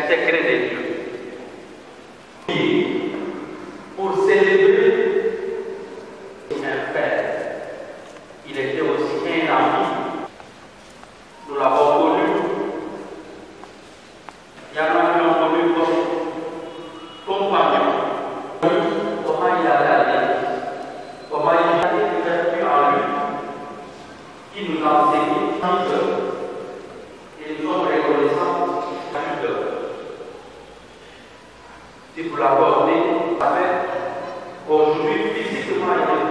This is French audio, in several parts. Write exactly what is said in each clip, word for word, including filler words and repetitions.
secret des dieux. Pour célébrer un père, il était aussi un ami. Nous l'avons connu. Il y en a qui l'ont connu comme compagnon. Comment il a regardé, comment il a vécu en lui, qui nous a enseigné tant d'heures. Et nous sommes reconnaissants à toute heure. Si vous l'abordez avec aujourd'hui physiquement, il est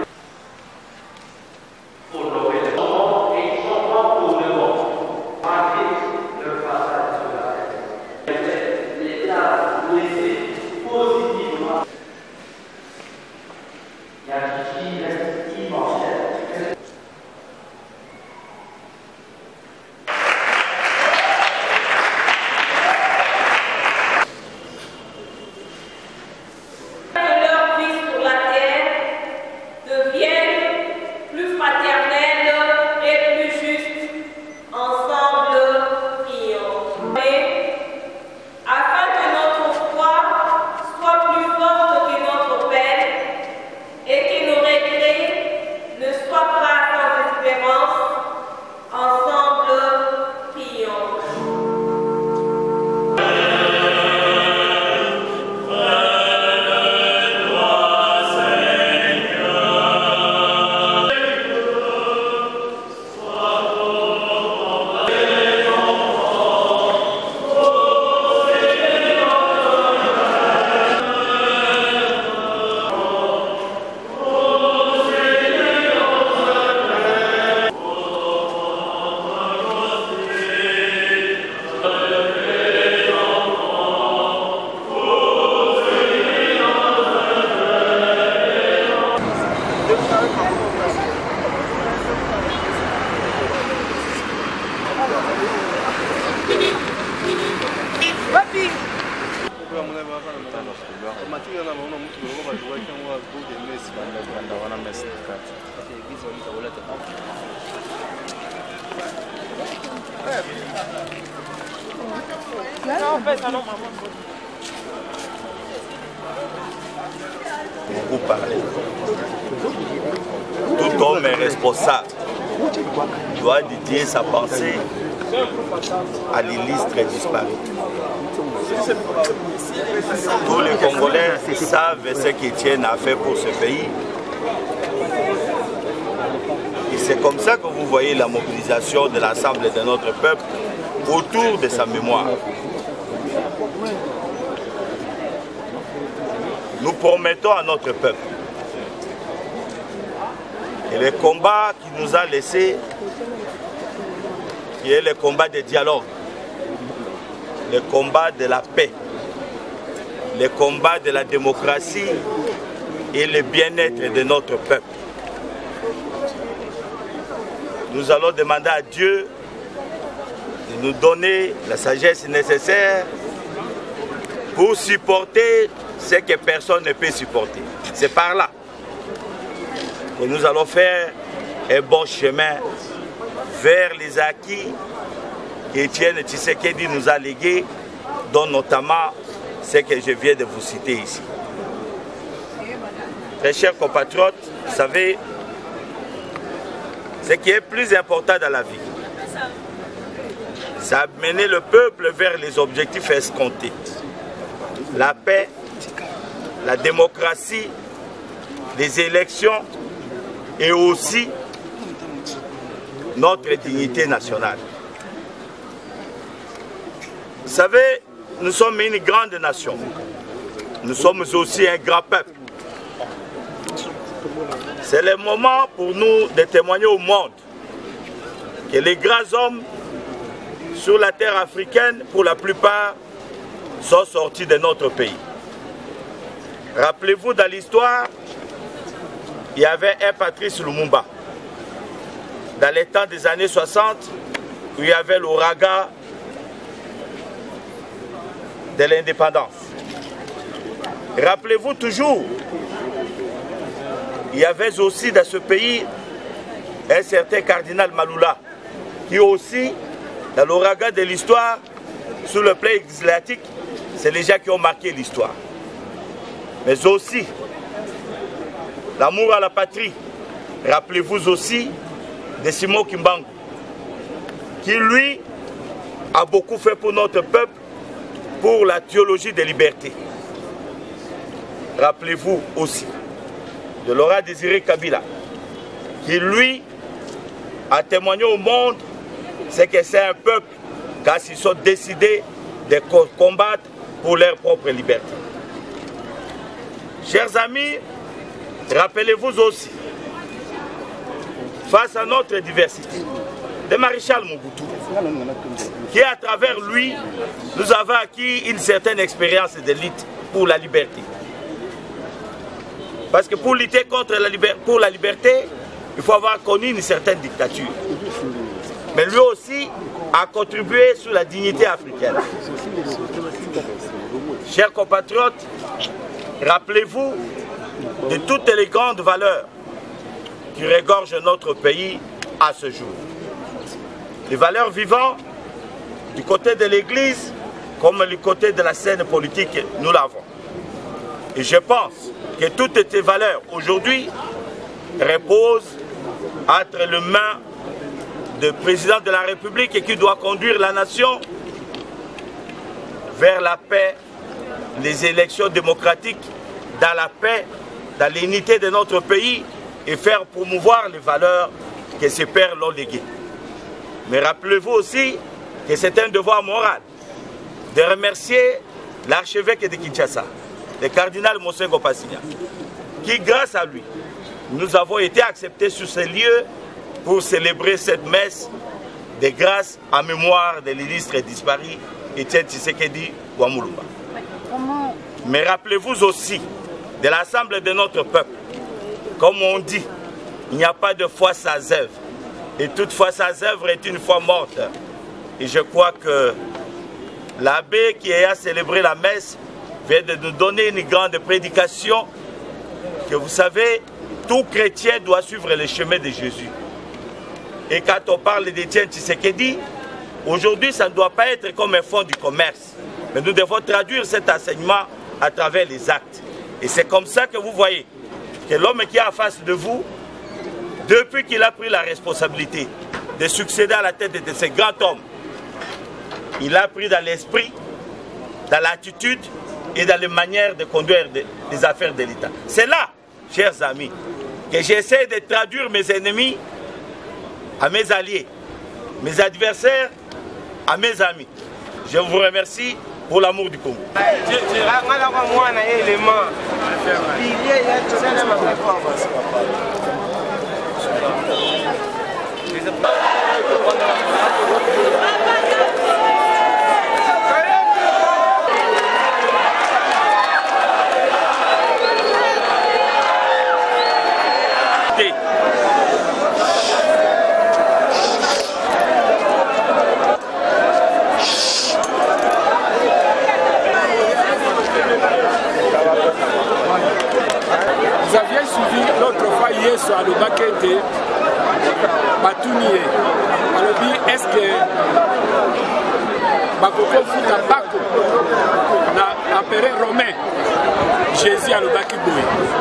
pour nommer les hommes et ils sont pas pour le monde. Marquer leur passage sur la terre. L'État laissé positivement. Il y a qui reste immortel. Beaucoup parler. Tout homme est responsable doit dédier sa pensée à l'illustre disparu. Tous les Congolais savent ce qu'Étienne a fait pour ce pays. Et c'est comme ça que vous voyez la mobilisation de l'ensemble de notre peuple autour de sa mémoire. Nous promettons à notre peuple et le combat qui nous a laissé, qui est le combat de dialogue, le combat de la paix, le combat de la démocratie et le bien-être de notre peuple. Nous allons demander à Dieu de nous donner la sagesse nécessaire pour supporter ce que personne ne peut supporter. C'est par là que nous allons faire un bon chemin vers les acquis qu'Étienne Tshisekedi nous a légués, dont notamment ce que je viens de vous citer ici. Très chers compatriotes, vous savez, ce qui est plus important dans la vie, c'est amener le peuple vers les objectifs escomptés. La paix, la démocratie, les élections et aussi notre dignité nationale. Vous savez, nous sommes une grande nation. Nous sommes aussi un grand peuple. C'est le moment pour nous de témoigner au monde que les grands hommes sur la terre africaine, pour la plupart, sont sortis de notre pays. Rappelez-vous, dans l'histoire, il y avait un Patrice Lumumba. Dans les temps des années soixante, où il y avait l'ouragan de l'indépendance. Rappelez-vous toujours, il y avait aussi dans ce pays un certain cardinal Maloula, qui aussi, dans l'ouragan de l'histoire, sur le plan législatif, c'est les gens qui ont marqué l'histoire. Mais aussi, l'amour à la patrie. Rappelez-vous aussi de Simon Kimbangu, qui lui a beaucoup fait pour notre peuple, pour la théologie des libertés. Rappelez-vous aussi de Laurent Désiré Kabila, qui lui a témoigné au monde c'est que c'est un peuple car ils sont décidés de combattre pour leur propre liberté. Chers amis, rappelez-vous aussi, face à notre diversité, de Maréchal Mobutu, qui à travers lui, nous avons acquis une certaine expérience de lutte pour la liberté. Parce que pour lutter contre la liberté, pour la liberté, il faut avoir connu une certaine dictature. Mais lui aussi a contribué sur la dignité africaine. Chers compatriotes, rappelez-vous de toutes les grandes valeurs qui regorgent notre pays à ce jour. Les valeurs vivantes du côté de l'Église comme du côté de la scène politique, nous l'avons. Et je pense que toutes ces valeurs aujourd'hui reposent entre les mains du président de la République et qui doit conduire la nation vers la paix, les élections démocratiques, dans la paix, dans l'unité de notre pays et faire promouvoir les valeurs que ses pères l'ont léguées. Mais rappelez-vous aussi que c'est un devoir moral de remercier l'archevêque de Kinshasa, le cardinal Monsengo Passigna, qui grâce à lui, nous avons été acceptés sur ces lieux pour célébrer cette messe de grâce en mémoire de l'illustre disparu Étienne Tshisekedi Wamulumba. Mais rappelez-vous aussi de l'ensemble de notre peuple. Comme on dit, il n'y a pas de foi sans œuvre. Et toute foi sans œuvre est une foi morte. Et je crois que l'abbé qui a célébré la messe vient de nous donner une grande prédication que vous savez, tout chrétien doit suivre le chemin de Jésus. Et quand on parle d'Étienne Tshisekedi, aujourd'hui ça ne doit pas être comme un fonds du commerce. Mais nous devons traduire cet enseignement à travers les actes. Et c'est comme ça que vous voyez que l'homme qui est en face de vous, depuis qu'il a pris la responsabilité de succéder à la tête de ce grand homme, il a pris dans l'esprit, dans l'attitude et dans les manières de conduire les affaires de l'État. C'est là, chers amis, que j'essaie de traduire mes ennemis à mes alliés, mes adversaires à mes amis. Je vous remercie pour l'amour du Congo. Vous aviez suivi l'autre fois hier sur le Bakete Batounie. Alors, est-ce que Bakoko Futa Bako na l'empereur romain Jésus à l'Obaki Boy?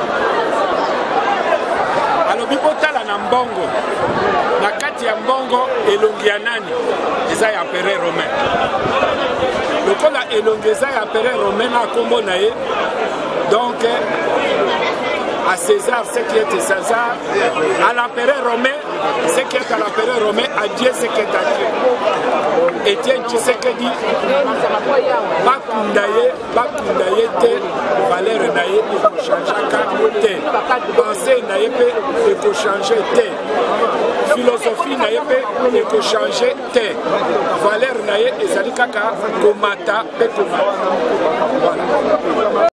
Alors, Bibotala na Mbongo, na kati ya Mbongo elongi ya nani eza ya empereur romain. Lokola elongi eza ya empereur romain na kombo na ye, donc à César ce qui est César, à l'empereur romain ce qui est à l'empereur romain, à Dieu ce qui est à Dieu. Étienne Tshisekedi bakundaye bakundaye te valeur naye ekochangeaka te, pensée naye pe ekochange te, philosophie naye pe ekochange te, valeur naye ezali kaka komata pe komata. Voilà.